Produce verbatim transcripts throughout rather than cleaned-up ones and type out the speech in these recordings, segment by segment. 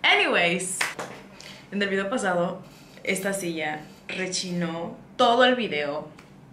Anyways, en el video pasado, esta silla rechinó todo el video.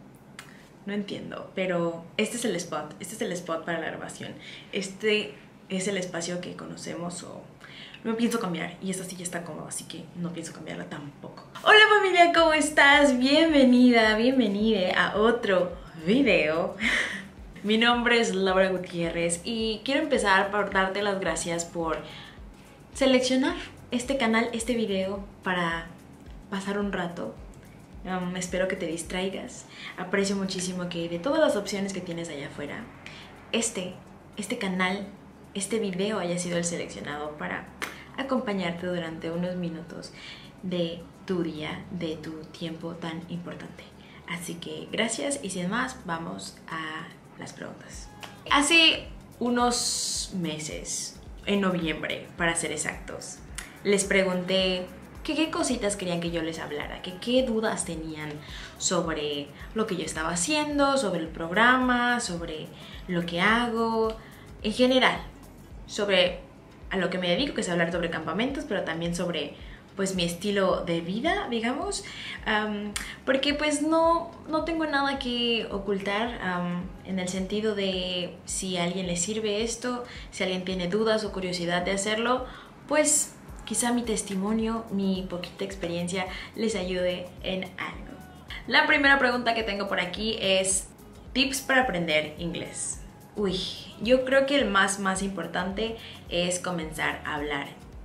No entiendo, pero este es el spot, este es el spot para la grabación. Este es el espacio que conocemos o no pienso cambiar. Y esta silla está cómoda, así que no pienso cambiarla tampoco. Hola familia, ¿cómo estás? Bienvenida, bienvenida a otro video. Mi nombre es Laura Gutiérrez y quiero empezar por darte las gracias por seleccionar este canal, este video para pasar un rato. Um, espero que te distraigas. Aprecio muchísimo que de todas las opciones que tienes allá afuera, este, este canal, este video haya sido el seleccionado para acompañarte durante unos minutos de tu día, de tu tiempo tan importante. Así que gracias y sin más, vamos a las preguntas. Hace unos meses, en noviembre para ser exactos, les pregunté que qué cositas querían que yo les hablara, que qué dudas tenían sobre lo que yo estaba haciendo, sobre el programa, sobre lo que hago, en general, sobre a lo que me dedico, que es hablar sobre campamentos, pero también sobre pues mi estilo de vida, digamos, um, porque pues no, no tengo nada que ocultar um, en el sentido de si a alguien le sirve esto, si alguien tiene dudas o curiosidad de hacerlo, pues quizá mi testimonio, mi poquita experiencia les ayude en algo. La primera pregunta que tengo por aquí es tips para aprender inglés. Uy, yo creo que el más más importante es comenzar a hablar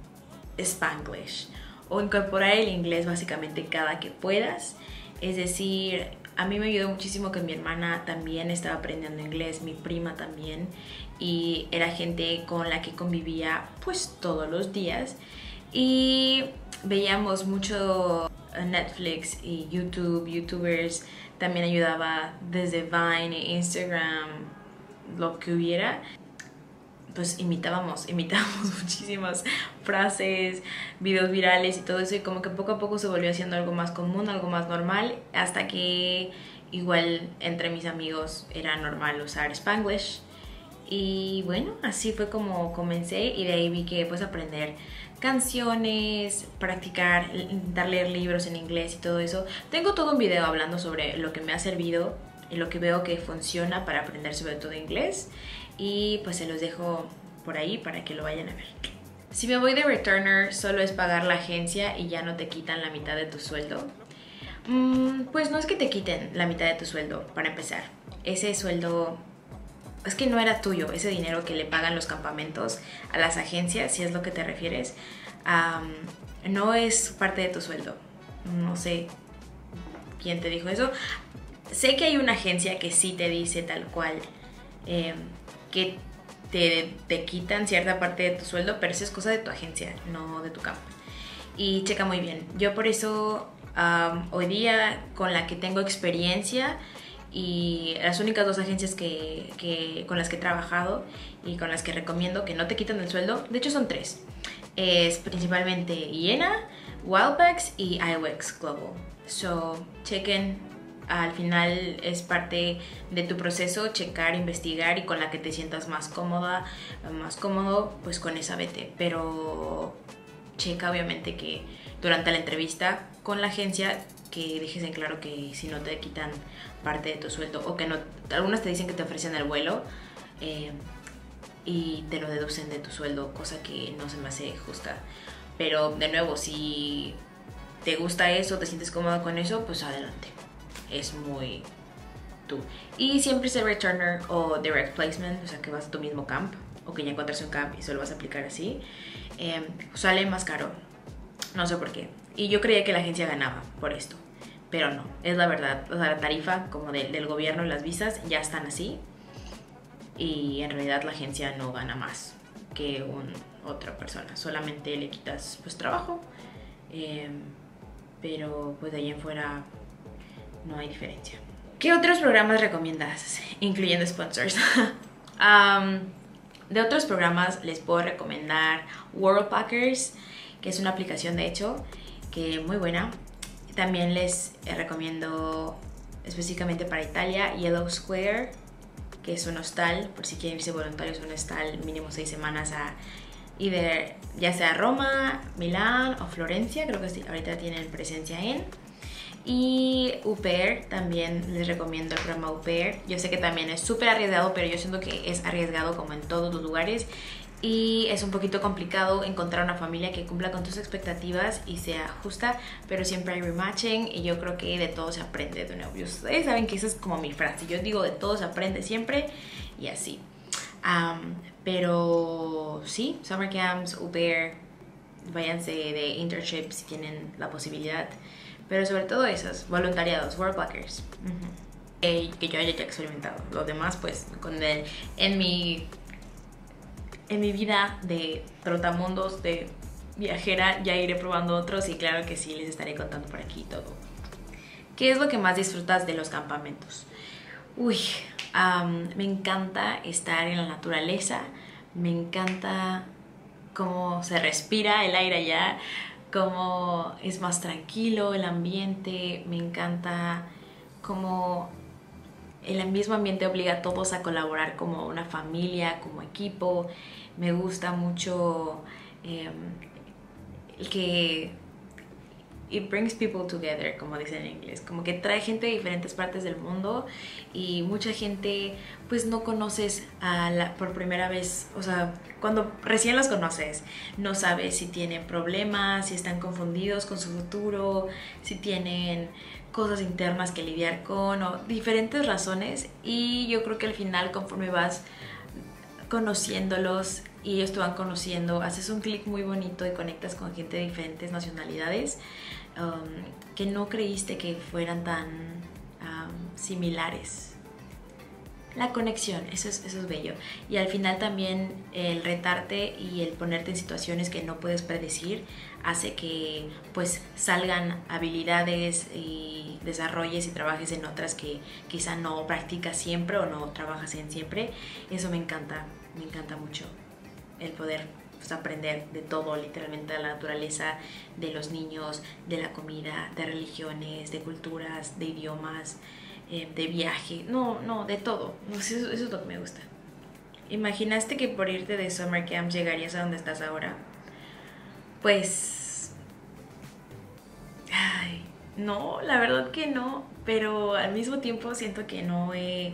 Spanglish o incorporar el inglés básicamente cada que puedas. Es decir, a mí me ayudó muchísimo que mi hermana también estaba aprendiendo inglés, mi prima también, y era gente con la que convivía pues todos los días y veíamos mucho Netflix y YouTube, YouTubers, también ayudaba desde Vine, Instagram, lo que hubiera. Pues imitábamos, imitábamos muchísimas frases, videos virales y todo eso, y como que poco a poco se volvió haciendo algo más común, algo más normal, hasta que igual entre mis amigos era normal usar Spanglish. Y bueno, así fue como comencé, y de ahí vi que pues aprender canciones, practicar, intentar leer libros en inglés y todo eso. Tengo todo un video hablando sobre lo que me ha servido y lo que veo que funciona para aprender sobre todo inglés, y pues se los dejo por ahí para que lo vayan a ver. Si me voy de returner, solo es pagar la agencia y ya no te quitan la mitad de tu sueldo. Mm, pues no es que te quiten la mitad de tu sueldo, para empezar. Ese sueldo es que no era tuyo, ese dinero que le pagan los campamentos a las agencias, si es lo que te refieres, um, no es parte de tu sueldo. No sé quién te dijo eso. Sé que hay una agencia que sí te dice tal cual eh, que te, te quitan cierta parte de tu sueldo, pero eso es cosa de tu agencia, no de tu campo. Y checa muy bien. Yo por eso um, hoy día, con la que tengo experiencia y las únicas dos agencias que, que, con las que he trabajado y con las que recomiendo que no te quitan el sueldo, de hecho son tres, es principalmente Iena, Wildpacks y I W E X Global. So chequen. Al final es parte de tu proceso checar, investigar, y con la que te sientas más cómoda, más cómodo, pues con esa vete. Pero checa obviamente que durante la entrevista con la agencia que dejes en claro que si no te quitan parte de tu sueldo, o que no, algunas te dicen que te ofrecen el vuelo eh, y te lo deducen de tu sueldo, cosa que no se me hace justa. Pero de nuevo, si te gusta eso, te sientes cómoda con eso, pues adelante. Es muy tú. Y siempre ser returner o direct placement, o sea que vas a tu mismo camp o que ya encuentras un camp y solo vas a aplicar así, eh, sale más caro. No sé por qué. Y yo creía que la agencia ganaba por esto, pero no, es la verdad. O sea, la tarifa como de, del gobierno, las visas ya están así, y en realidad la agencia no gana más que un, otra persona. Solamente le quitas pues trabajo, eh, pero pues de ahí en fuera no hay diferencia. ¿Qué otros programas recomiendas? Incluyendo sponsors. um, de otros programas les puedo recomendar Worldpackers, que es una aplicación de hecho que es muy buena. También les recomiendo específicamente para Italia Yellow Square, que es un hostal, por si quieren irse voluntarios a un hostal mínimo seis semanas a y ver ya sea Roma, Milán o Florencia, creo que sí, ahorita tienen presencia en. Y Au Pair, también les recomiendo el programa Au Pair. Yo sé que también es súper arriesgado, pero yo siento que es arriesgado como en todos los lugares. Y es un poquito complicado encontrar una familia que cumpla con tus expectativas y sea justa, pero siempre hay rematching y yo creo que de todo se aprende de nuevo. Ustedes saben que esa es como mi frase, yo digo de todo se aprende siempre y así. Um, pero sí, summer camps, Au Pair, váyanse de internship si tienen la posibilidad. Pero sobre todo esos, voluntariados, work blockers. Uh-huh. eh, que yo haya ya experimentado. Los demás, pues, con el, en mi en mi vida de trotamundos, de viajera, ya iré probando otros y claro que sí, les estaré contando por aquí todo. ¿Qué es lo que más disfrutas de los campamentos? Uy, um, me encanta estar en la naturaleza, me encanta cómo se respira el aire allá, cómo es más tranquilo el ambiente, me encanta cómo el mismo ambiente obliga a todos a colaborar como una familia, como equipo. Me gusta mucho eh, que it brings people together, como dicen en inglés, como que trae gente de diferentes partes del mundo y mucha gente pues no conoces a la, por primera vez, o sea, cuando recién los conoces no sabes si tienen problemas, si están confundidos con su futuro, si tienen cosas internas que lidiar con o diferentes razones y yo creo que al final conforme vas conociéndolos y ellos te van conociendo, haces un clic muy bonito y conectas con gente de diferentes nacionalidades um, que no creíste que fueran tan um, similares. La conexión, eso es, eso es bello. Y al final también el retarte y el ponerte en situaciones que no puedes predecir hace que pues salgan habilidades y desarrolles y trabajes en otras que quizá no practicas siempre o no trabajas en siempre. Eso me encanta, me encanta mucho el poder pues, aprender de todo, literalmente de la naturaleza, de los niños, de la comida, de religiones, de culturas, de idiomas, eh, de viaje, no, no, de todo. Eso, eso es lo que me gusta. ¿Imaginaste que por irte de summer camp llegarías a donde estás ahora? Pues... Ay, no, la verdad que no, pero al mismo tiempo siento que no he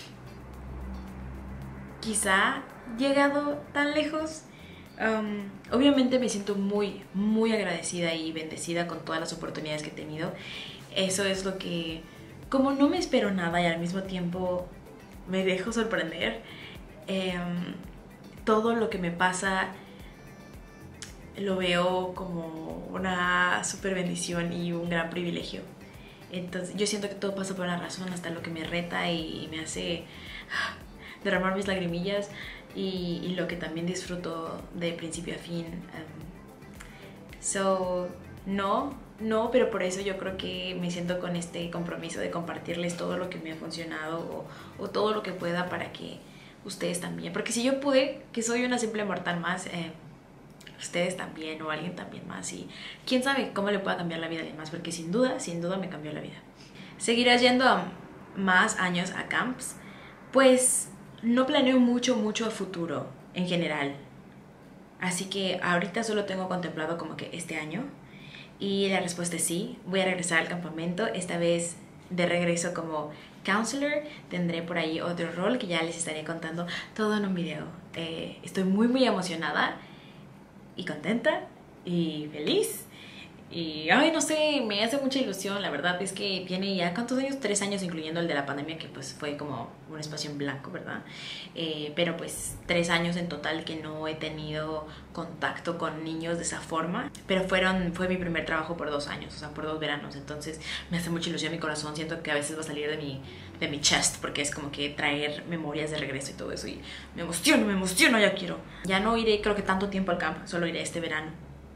quizá llegado tan lejos. Um, obviamente me siento muy, muy agradecida y bendecida con todas las oportunidades que he tenido. Eso es lo que, como no me espero nada y al mismo tiempo me dejo sorprender, eh, todo lo que me pasa lo veo como una super bendición y un gran privilegio. Entonces yo siento que todo pasa por una razón, hasta lo que me reta y me hace derramar mis lagrimillas y, y lo que también disfruto de principio a fin. Um, so, no, no, pero por eso yo creo que me siento con este compromiso de compartirles todo lo que me ha funcionado o, o todo lo que pueda para que ustedes también, porque si yo pude, que soy una simple mortal más, eh, ustedes también o alguien también más y quién sabe cómo le pueda cambiar la vida a alguien más, porque sin duda, sin duda me cambió la vida. ¿Seguirás yendo a más años a camps? Pues no planeo mucho, mucho a futuro en general, así que ahorita solo tengo contemplado como que este año y la respuesta es sí, voy a regresar al campamento, esta vez de regreso como counselor. Tendré por ahí otro rol que ya les estaré contando todo en un video. Eh, estoy muy muy emocionada y contenta y feliz y ay no sé, me hace mucha ilusión. La verdad es que tiene ya ¿cuántos años? Tres años incluyendo el de la pandemia que pues fue como un espacio en blanco, ¿verdad? Eh, pero pues tres años en total que no he tenido contacto con niños de esa forma, pero fueron, fue mi primer trabajo por dos años, o sea por dos veranos, entonces me hace mucha ilusión mi corazón, siento que a veces va a salir de mi, de mi chest porque es como que traer memorias de regreso y todo eso y me emociono, me emociono, ya quiero. Ya no iré creo que tanto tiempo al campo, solo iré este verano.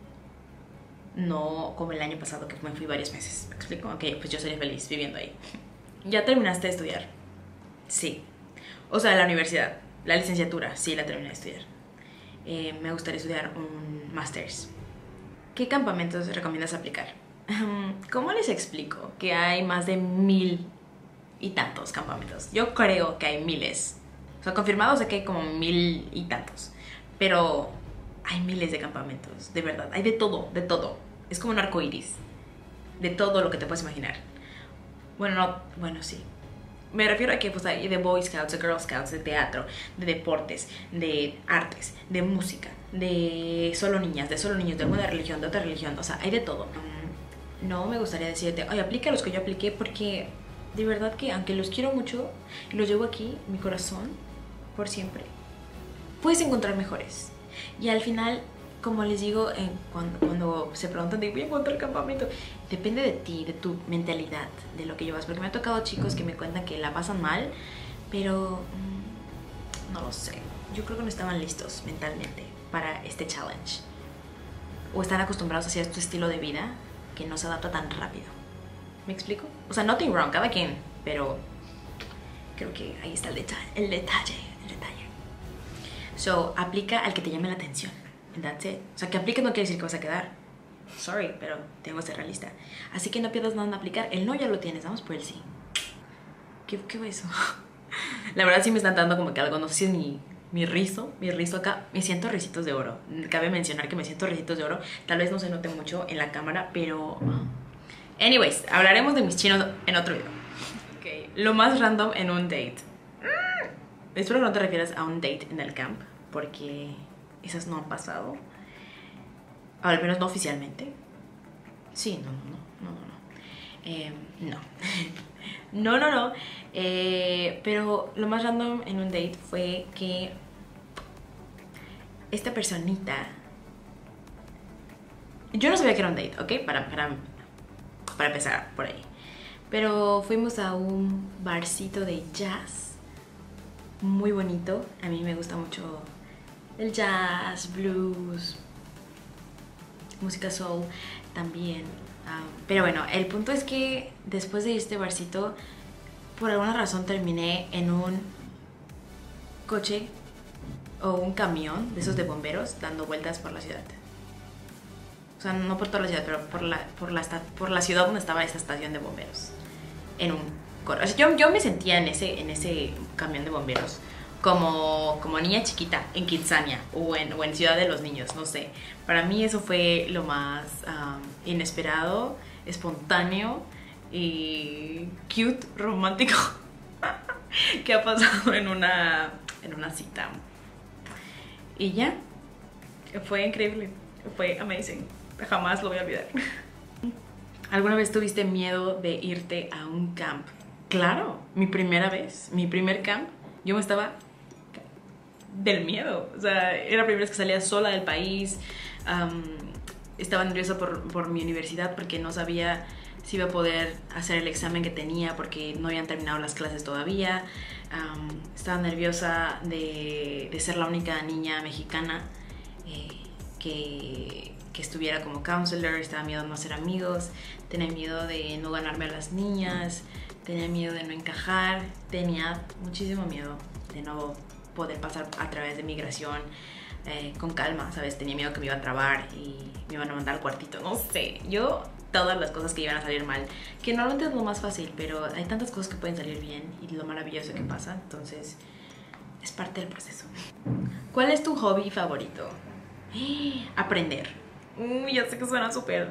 No como el año pasado que me fui varios meses. ¿Me explico? Ok, pues yo sería feliz viviendo ahí. ¿Ya terminaste de estudiar? Sí. O sea, la universidad, la licenciatura, sí la terminé de estudiar. Eh, me gustaría estudiar un máster's. ¿Qué campamentos recomiendas aplicar? ¿Cómo les explico que hay más de mil y tantos campamentos? Yo creo que hay miles. O sea, confirmados de que hay como mil y tantos. Pero hay miles de campamentos, de verdad, hay de todo, de todo. Es como un arco iris, de todo lo que te puedes imaginar. Bueno, no, bueno, sí. Me refiero a que pues hay de Boy Scouts, de Girl Scouts, de teatro, de deportes, de artes, de música, de solo niñas, de solo niños, de una religión, de otra religión, o sea, hay de todo. No me gustaría decirte, ay, aplica los que yo apliqué, porque de verdad que aunque los quiero mucho, los llevo aquí, mi corazón, por siempre, puedes encontrar mejores. Y al final, como les digo, en, cuando, cuando se preguntan de voy a encontrar campamento, depende de ti, de tu mentalidad, de lo que llevas. Porque me ha tocado chicos que me cuentan que la pasan mal, pero mmm, no lo sé. Yo creo que no estaban listos mentalmente para este challenge. O están acostumbrados a hacer este estilo de vida que no se adapta tan rápido. ¿Me explico? O sea, nothing wrong, cada quien, pero creo que ahí está el detalle, el detalle, el detalle. So, aplica al que te llame la atención. And that's it. O sea, que apliques no quiere decir que vas a quedar. Sorry, pero tengo que ser realista. Así que no pierdas nada en aplicar. El no ya lo tienes, vamos por el sí. ¿Qué, qué fue eso? La verdad sí me están dando como que algo, no sé si es mi, mi rizo, mi rizo acá. Me siento ricitos de oro. Cabe mencionar que me siento ricitos de oro. Tal vez no se note mucho en la cámara, pero... Anyways, hablaremos de mis chinos en otro video. Okay. Lo más random en un date. Mm. Espero que no te refieras a un date en el camp, porque esas no han pasado. Al menos no oficialmente. Sí, no, no, no, no, no. Eh, no. no, no, no. Eh, pero lo más random en un date fue que esta personita... Yo no sabía que era un date, ¿ok? Para, para, para empezar por ahí. Pero fuimos a un barcito de jazz muy bonito. A mí me gusta mucho el jazz, blues, música soul también. Um, pero bueno, el punto es que después de este barcito, por alguna razón terminé en un coche o un camión de esos de bomberos dando vueltas por la ciudad. O sea, no por toda la ciudad, pero por la, por la, por la ciudad donde estaba esa estación de bomberos. En un o sea, yo, yo me sentía en ese, en ese camión de bomberos como, como niña chiquita en Kitsania o en, o en Ciudad de los Niños, no sé. Para mí eso fue lo más um, inesperado, espontáneo y cute, romántico que ha pasado en una, en una cita. Y ya, fue increíble, fue amazing, jamás lo voy a olvidar. ¿Alguna vez tuviste miedo de irte a un camp? Claro, mi primera vez, mi primer camp, yo me estaba del miedo. O sea, era la primera vez que salía sola del país. Um, estaba nerviosa por, por mi universidad porque no sabía si iba a poder hacer el examen que tenía porque no habían terminado las clases todavía. Um, estaba nerviosa de, de ser la única niña mexicana eh, que... que estuviera como counselor, estaba miedo de no hacer amigos, tenía miedo de no ganarme a las niñas, tenía miedo de no encajar, tenía muchísimo miedo de no poder pasar a través de migración eh, con calma, ¿sabes? Tenía miedo que me iba a trabar y me iban a mandar al cuartito, no sé, yo todas las cosas que iban a salir mal, que normalmente es lo más fácil, pero hay tantas cosas que pueden salir bien y lo maravilloso que pasa, entonces es parte del proceso. ¿Cuál es tu hobby favorito? Aprender. Uy, ya sé que suena súper,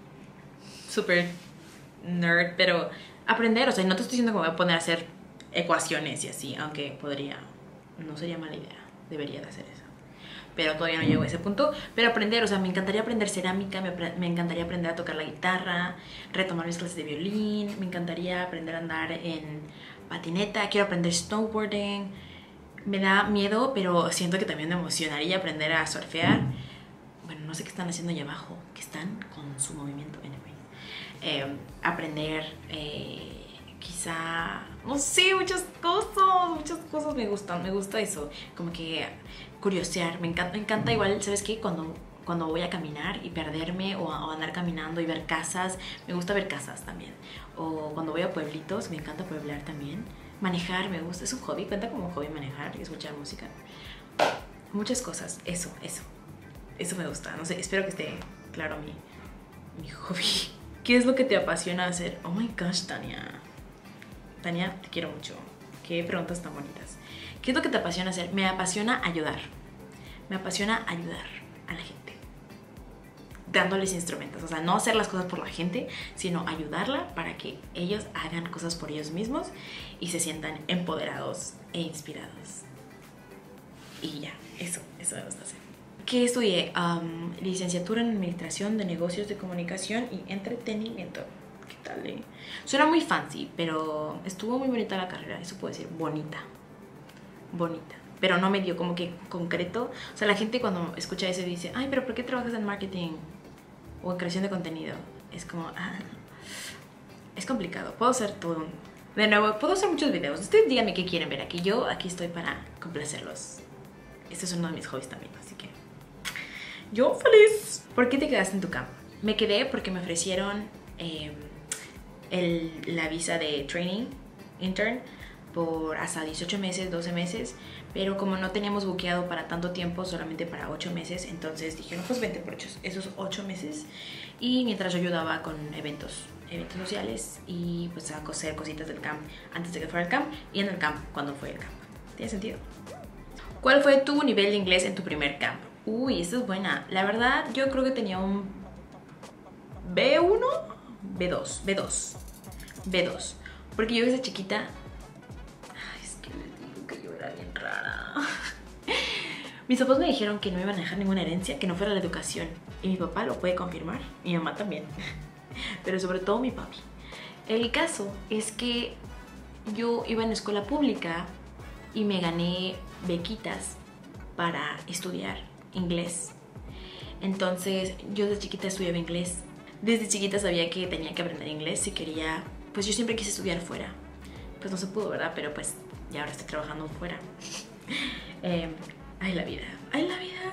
súper nerd, pero aprender, o sea, no te estoy diciendo que me voy a poner a hacer ecuaciones y así, aunque podría, no sería mala idea, debería de hacer eso. Pero todavía no llego a ese punto, pero aprender, o sea, me encantaría aprender cerámica, me, me encantaría aprender a tocar la guitarra, retomar mis clases de violín, me encantaría aprender a andar en patineta, quiero aprender snowboarding, me da miedo, pero siento que también me emocionaría aprender a surfear. Bueno, no sé qué están haciendo allá abajo, que están con su movimiento, anyway. Eh, aprender, eh, quizá, no sé, muchas cosas, muchas cosas me gustan, me gusta eso, como que curiosear, me encanta, me encanta igual, ¿sabes qué? Cuando, cuando voy a caminar y perderme o, o andar caminando y ver casas, me gusta ver casas también. O cuando voy a pueblitos, me encanta pueblar también. Manejar, me gusta, es un hobby, cuenta como hobby manejar y escuchar música. Muchas cosas, eso, eso. Eso me gusta, no sé, espero que esté claro mi, mi hobby. ¿Qué es lo que te apasiona hacer? Oh my gosh, Tania. Tania, te quiero mucho. Qué preguntas tan bonitas. ¿Qué es lo que te apasiona hacer? Me apasiona ayudar. Me apasiona ayudar a la gente, dándoles instrumentos. O sea, no hacer las cosas por la gente, sino ayudarla para que ellos hagan cosas por ellos mismos y se sientan empoderados e inspirados. Y ya, eso, eso me gusta hacer. ¿Qué estudié? Um, licenciatura en Administración de Negocios de Comunicación y Entretenimiento. ¿Qué tal, eh? Suena muy fancy, pero estuvo muy bonita la carrera, eso puedo decir, bonita. Bonita. Pero no me dio como que concreto. O sea, la gente cuando escucha eso dice, ay, pero ¿por qué trabajas en marketing? O en creación de contenido. Es como, ah, es complicado. Puedo hacer todo. De nuevo, puedo hacer muchos videos. Ustedes díganme qué quieren ver aquí. Yo aquí estoy para complacerlos. Este es uno de mis hobbies también, así que yo feliz. ¿Por qué te quedaste en tu campo? Me quedé porque me ofrecieron eh, el, la visa de training intern por hasta dieciocho meses, doce meses, pero como no teníamos buqueado para tanto tiempo, solamente para ocho meses, entonces dijeron, pues vente por esos ocho meses, y mientras yo ayudaba con eventos, eventos sociales, y pues a hacer cositas del camp antes de que fuera el camp, y en el camp cuando fue el camp. ¿Tiene sentido? ¿Cuál fue tu nivel de inglés en tu primer camp? Uy, esta es buena. La verdad, yo creo que tenía un B uno, B dos, B dos, B dos, porque yo desde chiquita, ay, es que les digo que yo era bien rara. Mis papás me dijeron que no me iban a dejar ninguna herencia que no fuera la educación, y mi papá lo puede confirmar, mi mamá también, pero sobre todo mi papi. El caso es que yo iba en escuela pública y me gané bequitas para estudiar inglés. Entonces yo desde chiquita estudiaba inglés. Desde chiquita sabía que tenía que aprender inglés si quería. Pues yo siempre quise estudiar fuera. Pues no se pudo, ¿verdad? Pero pues ya ahora estoy trabajando fuera. eh, ay, la vida. Ay, la vida.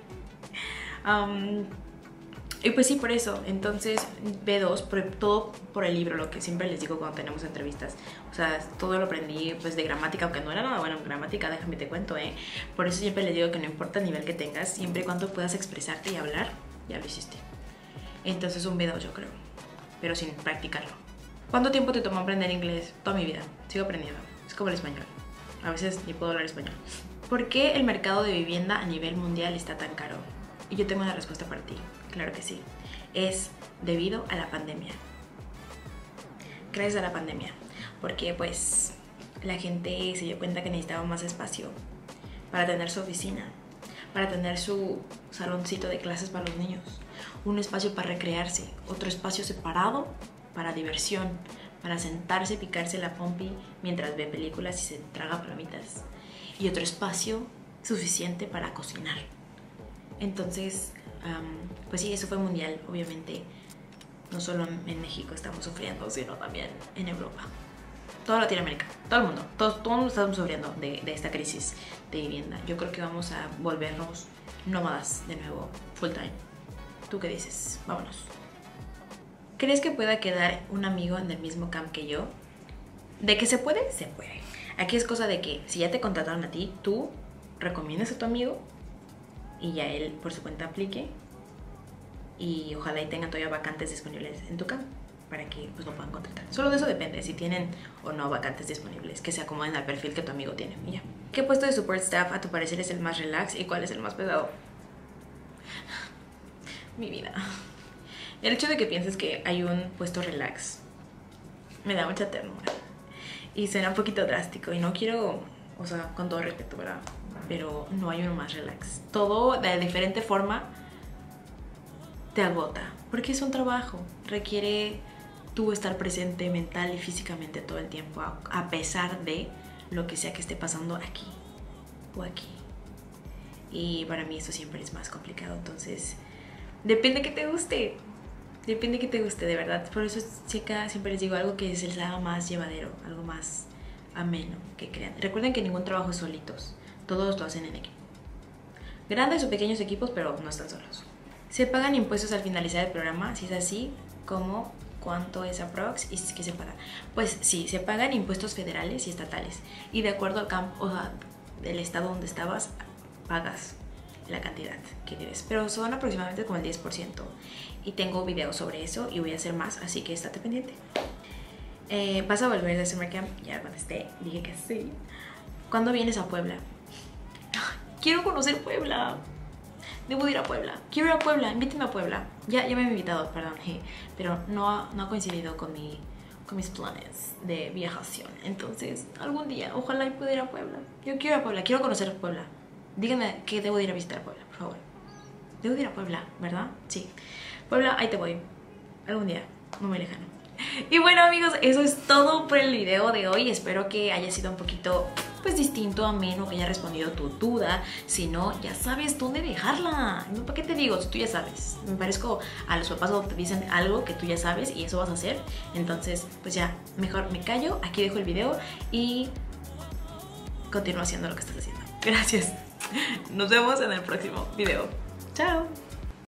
Um, y pues sí, por eso. Entonces B dos, por, todo por el libro, lo que siempre les digo cuando tenemos entrevistas. O sea, todo lo aprendí pues de gramática, aunque no era nada bueno en gramática, déjame te cuento, ¿eh? Por eso siempre les digo que no importa el nivel que tengas, siempre y cuando puedas expresarte y hablar, ya lo hiciste. Entonces un B dos yo creo, pero sin practicarlo. ¿Cuánto tiempo te tomó aprender inglés? Toda mi vida, sigo aprendiendo. Es como el español, a veces ni puedo hablar español. ¿Por qué el mercado de vivienda a nivel mundial está tan caro? Y yo tengo una respuesta para ti, claro que sí. Es debido a la pandemia. Gracias a la pandemia, porque pues la gente se dio cuenta que necesitaba más espacio para tener su oficina, para tener su saloncito de clases para los niños, un espacio para recrearse, otro espacio separado para diversión, para sentarse y picarse la pompi mientras ve películas y se traga palomitas, y otro espacio suficiente para cocinar. Entonces, um, pues sí, eso fue mundial, obviamente. No solo en México estamos sufriendo, sino también en Europa. Toda Latinoamérica, todo el mundo, todos, todos estamos sufriendo de, de esta crisis de vivienda. Yo creo que vamos a volvernos nómadas de nuevo, full time. ¿Tú qué dices? Vámonos. ¿Crees que pueda quedar un amigo en el mismo camp que yo? ¿De que se puede? Se puede. Aquí es cosa de que si ya te contrataron a ti, tú recomiendas a tu amigo y ya él por su cuenta aplique, y ojalá y tengan todavía vacantes disponibles en tu camp para que pues lo puedan contratar. Solo de eso depende, si tienen o no vacantes disponibles, que se acomoden al perfil que tu amigo tiene y ya. ¿Qué puesto de support staff a tu parecer es el más relax y cuál es el más pesado? Mi vida. El hecho de que pienses que hay un puesto relax me da mucha ternura y suena un poquito drástico y no quiero, o sea, con todo respeto, ¿verdad? Pero no hay uno más relax. Todo de diferente forma te agota, porque es un trabajo, requiere tú estar presente mental y físicamente todo el tiempo, a, a pesar de lo que sea que esté pasando aquí o aquí. Y para mí eso siempre es más complicado, entonces depende que te guste, depende que te guste, de verdad. Por eso, chica, siempre les digo algo que se les haga más llevadero, algo más ameno, que crean. Recuerden que ningún trabajo es solitos, todos lo hacen en equipo. Grandes o pequeños equipos, pero no están solos. ¿Se pagan impuestos al finalizar el programa? Si es así, ¿cómo? ¿Cuánto es aprox? ¿Y si es que se paga? Pues sí, se pagan impuestos federales y estatales. Y de acuerdo al campo, o sea, del estado donde estabas, pagas la cantidad que debes. Pero son aproximadamente como el diez por ciento. Y tengo videos sobre eso y voy a hacer más, así que estate pendiente. Eh, ¿Vas a volver de Summer Camp? Ya contesté, dije que sí. ¿Cuándo vienes a Puebla? Quiero conocer Puebla. debo ir a Puebla, quiero ir a Puebla, invíteme a Puebla. Ya, ya me han invitado, perdón, pero no ha, no ha coincidido con, mi, con mis planes de viajación. Entonces, algún día, ojalá pueda ir a Puebla. Yo quiero ir a Puebla, quiero conocer Puebla. Díganme que debo ir a visitar Puebla, por favor. Debo ir a Puebla, ¿verdad? Sí. Puebla, ahí te voy. Algún día, no muy lejano. Y bueno, amigos, eso es todo por el video de hoy. Espero que haya sido un poquito, pues, distinto, ameno, que haya respondido tu duda. Si no, ya sabes dónde dejarla. ¿Para qué te digo? Tú ya sabes. Me parezco a los papás cuando te dicen algo que tú ya sabes y eso vas a hacer. Entonces, pues ya, mejor me callo. Aquí dejo el video y continúa haciendo lo que estás haciendo. Gracias. Nos vemos en el próximo video. Chao.